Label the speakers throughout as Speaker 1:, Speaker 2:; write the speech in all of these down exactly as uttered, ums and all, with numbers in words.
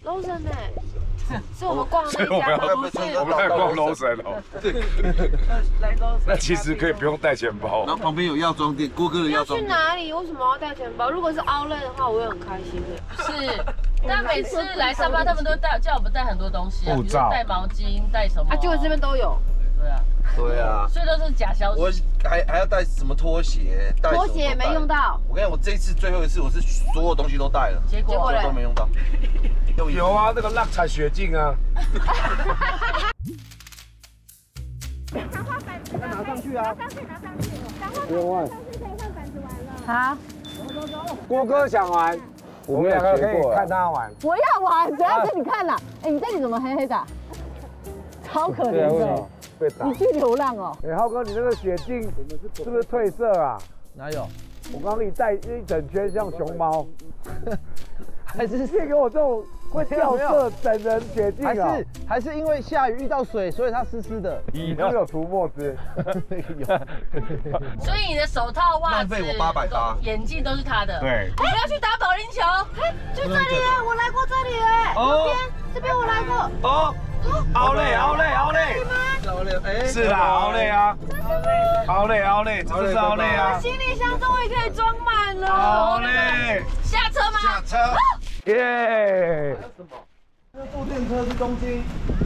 Speaker 1: Lawson 呢？是我们逛的那
Speaker 2: 所以我们要
Speaker 1: 家吗？不是，
Speaker 2: 我们在逛 Lawson 哦。
Speaker 3: 来 Lawson。
Speaker 2: 那其实可以不用带钱包。
Speaker 4: 然后旁边有药妆店，郭哥的
Speaker 1: 要
Speaker 4: 药妆店。
Speaker 1: 去哪里？为什么要带钱包？如果是 Outlet 的话，我会很开心的。
Speaker 3: 是，但每次来上班，他们都带叫我们带很多东西啊，比如说带毛巾，带什么？
Speaker 1: 啊，结果这边都有。
Speaker 3: 对啊。
Speaker 4: 对啊。
Speaker 3: 所以都是假消息。
Speaker 4: 我还还要带什么拖鞋？
Speaker 1: 拖鞋也没用到。
Speaker 4: 我跟你讲，我这一次最后一次，我是所有东西都带了，
Speaker 3: 结果
Speaker 4: 都没用到。
Speaker 2: 有啊，那个浪踩雪镜啊。
Speaker 5: 拿上去啊！拿上去，拿上去。
Speaker 6: 不用问。
Speaker 5: 可以换板子玩了。
Speaker 1: 好。
Speaker 5: 走走走。
Speaker 6: 郭哥想玩，我们两个可以看他玩。
Speaker 7: 我要玩，只要给你看啦。哎，你这里怎么黑黑的？超可怜的。
Speaker 6: 被打。
Speaker 7: 你去流浪哦。
Speaker 6: 哎，浩哥，你那个雪镜是不是褪色啊？
Speaker 8: 哪有？
Speaker 6: 我刚刚你戴一整圈像熊猫。还是借给我这种会掉色整人雪镜啊？
Speaker 8: 还是还是因为下雨遇到水，所以它湿湿的。
Speaker 6: 你都有涂墨汁，
Speaker 8: 有。
Speaker 3: 所以你的手套、袜子、
Speaker 4: 浪费我八百八，
Speaker 3: 眼镜都是他的。
Speaker 2: 对。
Speaker 3: 你不要去打保龄球。
Speaker 1: 哎，就这里哎，我来过这里哎。这边这边我来过。
Speaker 2: 哦。奥莱奥莱奥莱。
Speaker 4: 奥莱，哎，
Speaker 2: 是啦，奥莱啊。奥莱奥莱，这是奥莱啊。
Speaker 1: 行李箱终于可以装满了。
Speaker 2: 奥莱。
Speaker 3: 下车吗？
Speaker 4: 下车。
Speaker 6: 耶！
Speaker 8: 那坐电车去东京。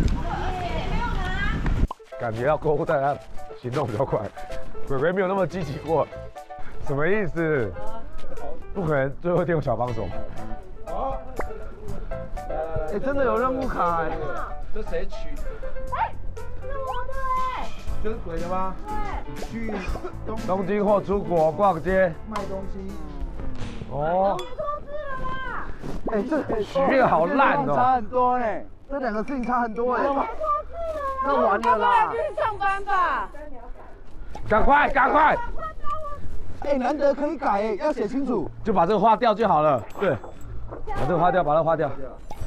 Speaker 6: 感觉到购物袋他行动比较快，鬼鬼没有那么积极过，什么意思？不可能最后一天有小帮手。
Speaker 8: 好。哎，真的有任务卡哎。
Speaker 4: 这谁取？
Speaker 5: 哎，是我的哎。
Speaker 8: 这是鬼的吗？
Speaker 5: 对。
Speaker 8: 去东
Speaker 6: 东京或出国逛街
Speaker 8: 卖东西。
Speaker 6: 哦。
Speaker 8: 哎，这
Speaker 6: 许愿好烂哦，
Speaker 8: 差很多哎，这两个事情差很多哎。那完了啦！
Speaker 1: 去上班吧。
Speaker 6: 赶快赶快！
Speaker 8: 哎，难得可以改哎，要写清楚。
Speaker 6: 就把这个划掉就好了。对，把这个划掉，把它划掉。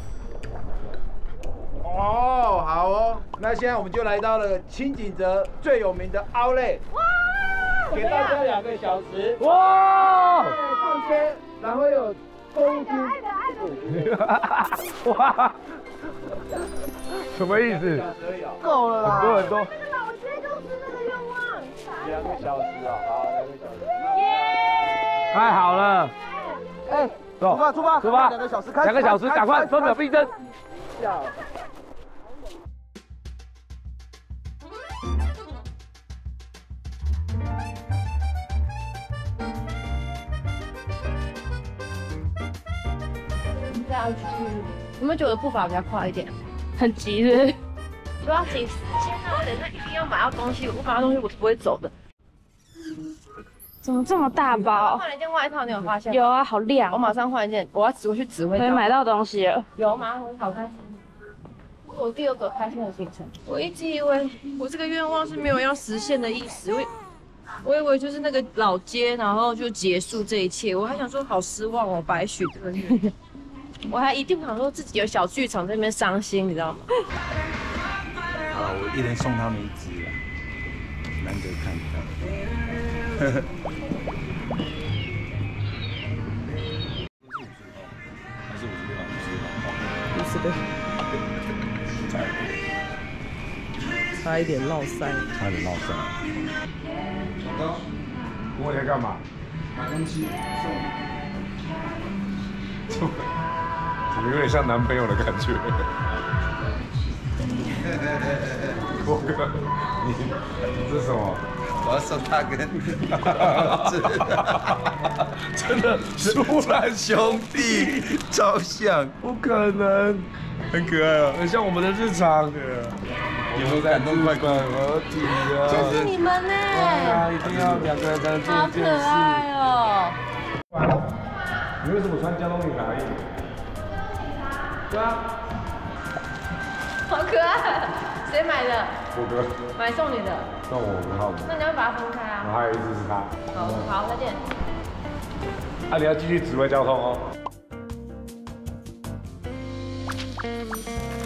Speaker 8: 哦，好哦，那现在我们就来到了清景泽最有名的 Outlet， 给大家两个小时
Speaker 6: 哇！
Speaker 8: 逛街，然后有购物区。
Speaker 6: 哇！什么意思？
Speaker 8: 够了啦，
Speaker 6: 很多很多。
Speaker 5: 老街就是那个愿望。
Speaker 8: 两个小时啊，好，两个小时。
Speaker 5: 耶！
Speaker 6: 太好了！
Speaker 8: 哎，
Speaker 6: 走，
Speaker 8: 出发出发，
Speaker 6: 出发！
Speaker 8: 两个小时，开
Speaker 6: 两个小时，赶快分秒必争。
Speaker 1: 这样去，有没有觉得步伐比较快一点？很急是不是？不要紧时间啊！我等一下一定要买到东西，我买到东西我是不会走的。
Speaker 9: 怎么这么大包？
Speaker 1: 换了一件外套，你有发现？
Speaker 9: 有啊，好亮！
Speaker 1: 我马上换一件，我要指挥去指挥。
Speaker 9: 可以买到东西了。
Speaker 1: 有吗？我好开心。我第二个开心的行程。我一直以为我这个愿望是没有要实现的意思，我我以为就是那个老街，然后就结束这一切。我还想说好失望哦，白许这个愿。我还一定想说自己有小剧场在那边伤心，你知道吗？
Speaker 4: 好了，我一人送他们一只啊，难得看到。还是五十六？五十六。五十六。
Speaker 8: 差一点落腮，
Speaker 6: 差点落腮。小高，我在干嘛？
Speaker 4: 买东西
Speaker 2: 送。怎么有点像男朋友的感觉？郭哥，你这是什么？
Speaker 4: 我要送他跟
Speaker 2: 真的，舒兰
Speaker 4: 兄弟照相，
Speaker 2: 不可能，很可爱啊，很像我们的日常。对啊，
Speaker 4: 有没有感动快快
Speaker 2: 合体啊！
Speaker 1: 这是你们呢？
Speaker 2: 啊，一定要两个人才能做
Speaker 1: 好可
Speaker 2: 一件事。
Speaker 1: 爱哦！
Speaker 6: 你为什么穿交通女孩衣？对啊。
Speaker 1: 好可爱，谁买的？
Speaker 6: 我哥。
Speaker 1: 买送你的。
Speaker 6: 送我跟浩哥。
Speaker 1: 那你要把它分开啊。
Speaker 6: 然后还有一只是他。
Speaker 1: 好，好，再见。
Speaker 6: 啊，你要继续指挥交通哦。